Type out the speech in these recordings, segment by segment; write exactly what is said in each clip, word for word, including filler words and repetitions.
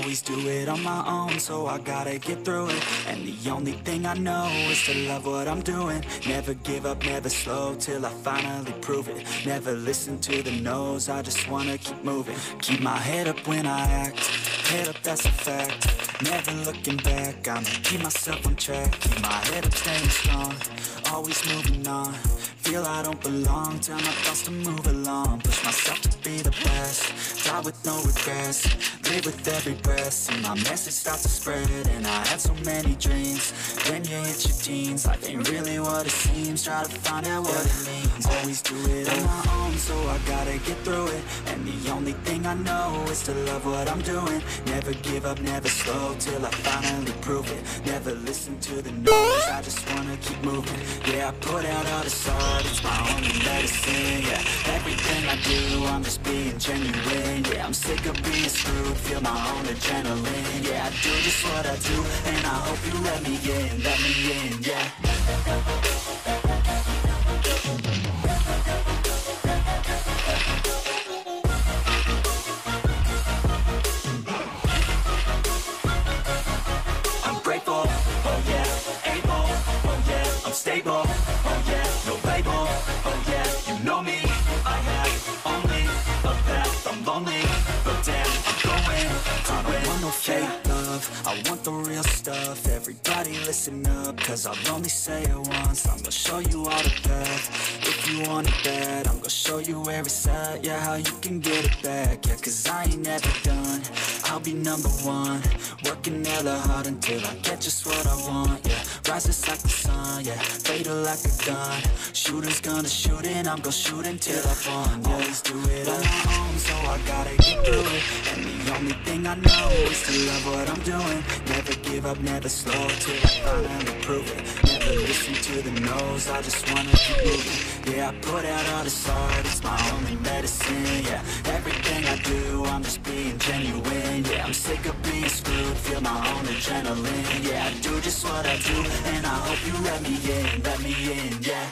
always do it on my own, so I gotta get through it. And the only thing I know is to love what I'm doing. Never give up, never slow, till I finally prove it. Never listen to the no's, I just wanna keep moving. Keep my head up when I act, head up, that's a fact. Never looking back, I'ma keep myself on track. Keep my head up, staying strong, always moving on. Feel I don't belong, tell my thoughts to move along. Push myself to be the best, die with no regrets. Live with every breath, see my message start to spread. And I had so many dreams, when you hit your teens, life ain't really what it seems. Try to find out what it means, always do it on my own, so I gotta get through it. And the only thing I know is to love what I'm doing. Never give up, never slow, till I finally prove it. Never listen to the no's, I just wanna keep moving. Yeah, I put out all this art, it's my only medicine. Yeah, everything I do, I'm just being genuine. Yeah, I'm sick of being screwed, feel my own adrenaline. Yeah, I do just what I do, and I hope you let me in, let me in, yeah. I'm grateful, oh yeah, able, oh yeah, I'm stable, oh yeah, no label, oh yeah, you know me. I have only a path, I'm lonely, but damn, I'm going to I don't want no fake love, I want the real stuff. Everybody listen up, cause I'll only say it once. I'm gonna show you all the path, if you want it bad. I'm gonna show you where it's at, yeah, how you can get it back. Yeah, cause I ain't never done, I'll be number one. Working hella hard until I get just what I want, yeah. Rises like the sun, yeah, fatal like a gun. Shooter's gonna shoot and I'm gonna shoot until I fall. Yeah. Always do it on my own, so I gotta get through it. And the only thing I know is to love what I'm doing. Never give up, never slow, till I finally prove it. Never listen to the no's, I just wanna keep moving. Yeah, I put out all this art, it's my only medicine. Yeah, everything I do, I'm just being genuine. Yeah, I'm sick of being screwed, feel my own adrenaline. Yeah, I do just what I do, and I hope you let me in, let me in, yeah.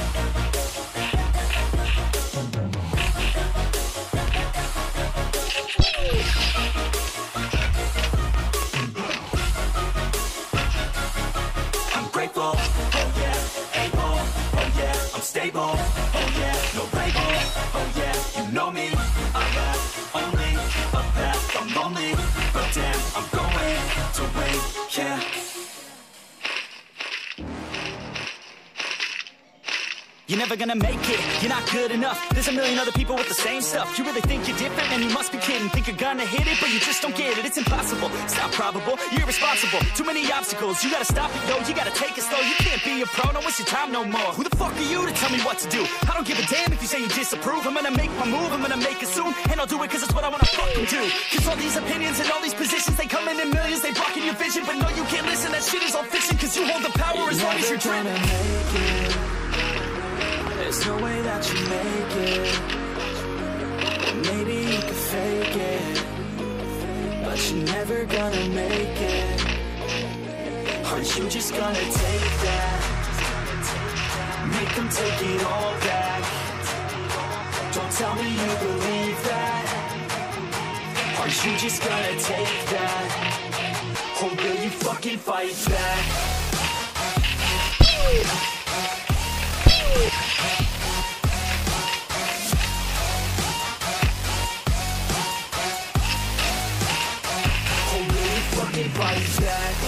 I'm grateful, oh yeah, able, oh yeah, I'm stable, oh yeah, no label, oh yeah, you know me. I have only a path, I'm lonely, but damn, I'm going to win, yeah. You're never gonna make it, you're not good enough. There's a million other people with the same stuff. You really think you're different, and you must be kidding. Think you're gonna hit it, but you just don't get it. It's impossible, it's not probable, you're irresponsible. Too many obstacles, you gotta stop it, yo. You gotta take it slow, you can't be a pro, don't waste your time no more. Who the fuck are you to tell me what to do? I don't give a damn if you say you disapprove. I'm gonna make my move, I'm gonna make it soon. And I'll do it cause it's what I wanna fucking do. Cause all these opinions and all these positions, they come in in millions, they blocking your vision. But no, you can't listen, that shit is all fiction. Cause you hold the power as long as you're dreaming. There's no way that you make it. Or maybe you could fake it, but you're never gonna make it. Aren't you just gonna take that? Make them take it all back. Don't tell me you believe that. Aren't you just gonna take that? Or will you fucking fight back? Fight back.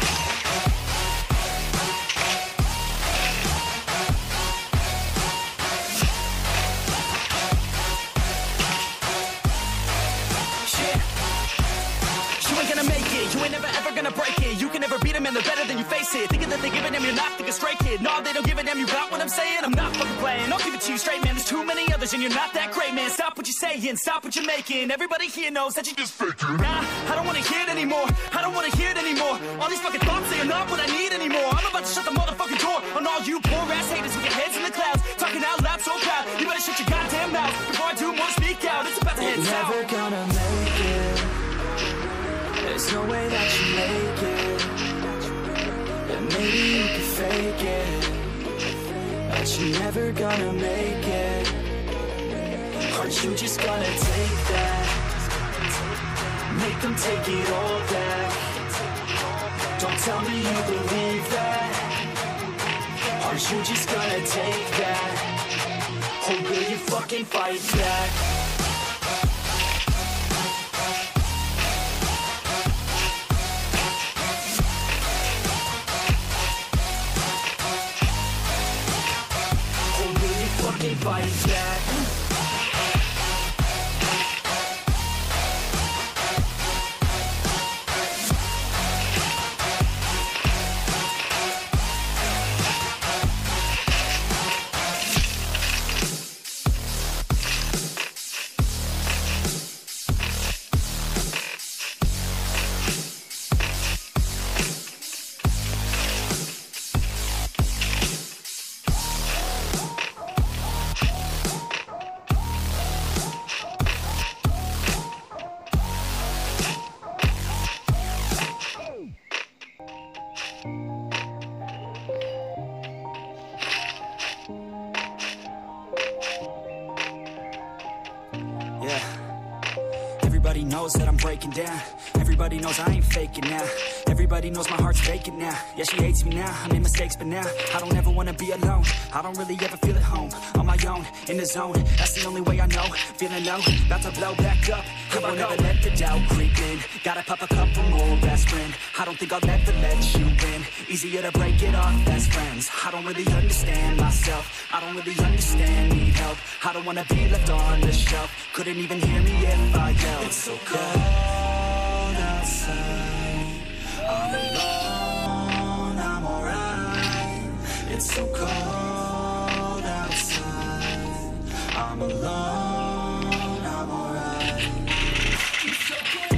You ain't gonna make it, you ain't never ever gonna break it. You can never beat them and they're better than you face it. Thinking that they give a damn, you're not, think a straight kid. No, they don't give a damn, you got what I'm saying? I'm not fucking playing, I'll give it to you straight, man. There's too many others and you're not that great, man. Stop what you're saying, stop what you're making. Everybody here knows that you just faking. Nah, I don't wanna hear it anymore, I don't wanna hear it anymore. All these fucking thoughts, they are not what I need anymore. I'm about to shut the motherfucking door on all you poor ass haters with your heads in the clouds. Talking out loud so proud, you better shut your goddamn mouth before I do more speak out. It's about to head south. You're never gonna make it. There's no way that you make it. And maybe you can fake it, but you're never gonna make it. Aren't you just gonna take that? make them take it all back. Don't tell me you believe that. Are you just gonna take that? Or will you fucking fight back? Or will you fucking fight back? Everybody knows that I'm breaking down. Everybody knows I ain't faking now. Everybody knows my heart's vacant now. Yeah, she hates me now, I made mistakes but now I don't ever wanna be alone. I don't really ever feel at home. On my own, in the zone, that's the only way I know. Feeling low, about to blow back up. I won't ever let the doubt creep in. Gotta pop a couple more aspirin. I don't think I'll ever let you win. Easier to break it off best friends. I don't really understand myself. I don't really understand, need help. I don't wanna be left on the shelf. Couldn't even hear me if I yelled. It's so cold outside. I'm alone, I'm alright. It's so cold outside. I'm alone, I'm alright. It's so cold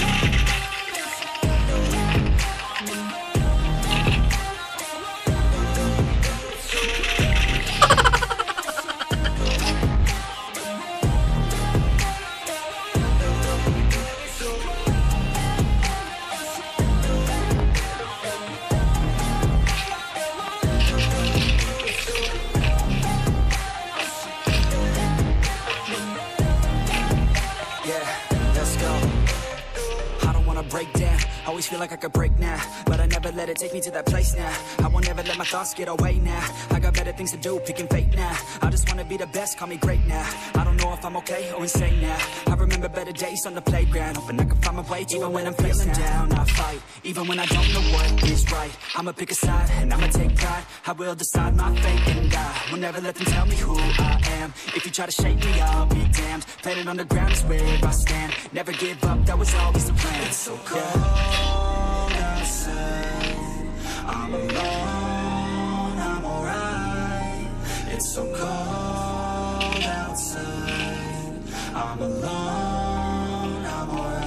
break down. Always feel like I could break now, but I never let it take me to that place now. I won't ever let my thoughts get away now. I got better things to do, picking fate now. I just wanna be the best, call me great now. I don't know if I'm okay or insane now. I remember better days on the playground, hoping I can find my way even when I'm feeling down. I fight, even when I don't know what is right. I'ma pick a side, and I'ma take pride. I will decide my fate and I will never let them tell me who I am. If you try to shake me, I'll be damned. Planet on the ground is where I stand. Never give up, that was always the plan. It's so cold outside. I'm alone, I'm alright. It's so cold outside. I'm alone, I'm alright.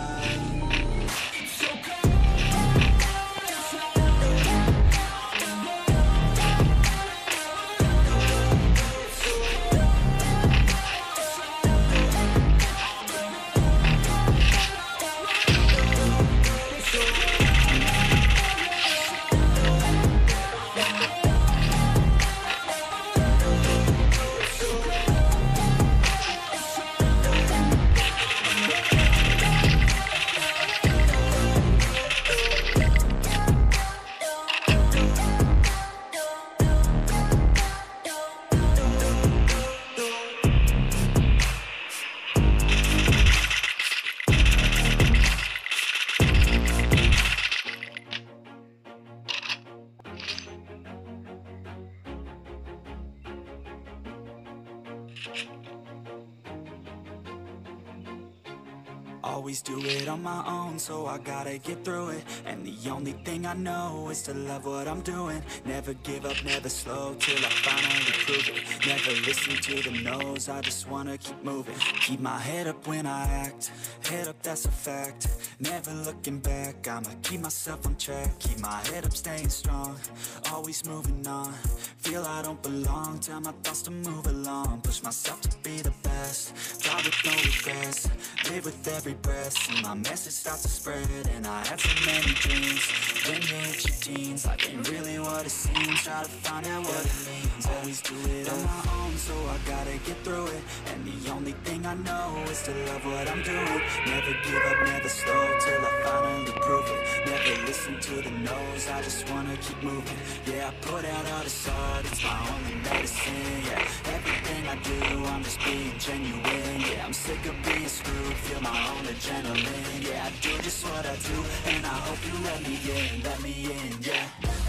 Always do it on my own, so I gotta get through it. And the only thing I know is to love what I'm doing. Never give up, never slow, till I finally prove it. Never listen to the no's, I just wanna keep moving. Keep my head up when I act, head up, that's a fact. Never looking back, I'ma keep myself on track. Keep my head up, staying strong, always moving on. Feel I don't belong, tell my thoughts to move along. Push myself to be the best, die with no regrets. Live with every breath, see my message start to spread. And I had so many dreams, When you hit your teens, life ain't really what it seems. Try to find out what it means. Always do it on my own, so I gotta get through it. And the only thing I know is to love what I'm doing. Never give up, never slow, till I finally prove it. Never listen to the no's, I just wanna keep moving. Yeah, I put out all this art, it's my only medicine. Yeah, everything I do, I'm just being genuine. Yeah, I'm sick of being screwed, feel my own adrenaline. Yeah, I do just what I do, and I hope you let me in, let me in, yeah.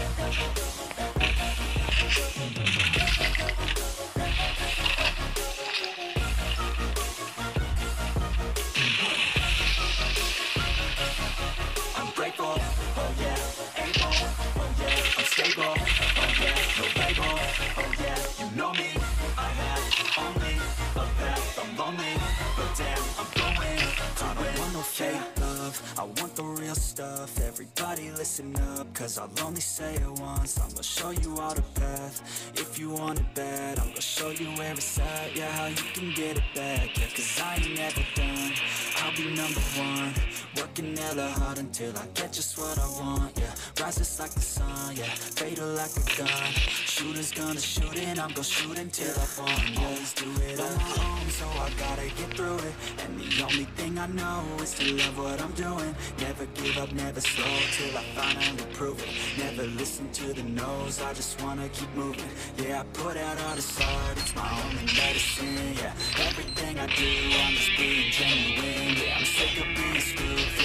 I'm grateful, oh yeah, able, oh yeah, I'm stable, oh yeah, no label, oh yeah, you know me, I have only a path, I'm lonely, but damn, I'm going to I don't want no fake love, I want the real stuff. Everybody listen up, cause I'll only say it once. I'm gonna show you all the path, if you want it bad. I'm gonna show you where it's at, yeah, how you can get it back. Yeah, cause I ain't never done, I'll be number one. Working hella hard until I get just what I want, yeah. Rises like the sun, yeah, fatal like a gun. Shooters gonna shoot and I'm gonna shoot until I fall. Always do it on my own, so I gotta get through it. And the only thing I know is to love what I'm doing. Never give up, never slow, till I finally prove it. Never listen to the no's, I just wanna keep moving. Yeah, I put out all this art, it's my only medicine. Yeah, everything I do, I'm just being genuine. Yeah, I'm sick of being screwed,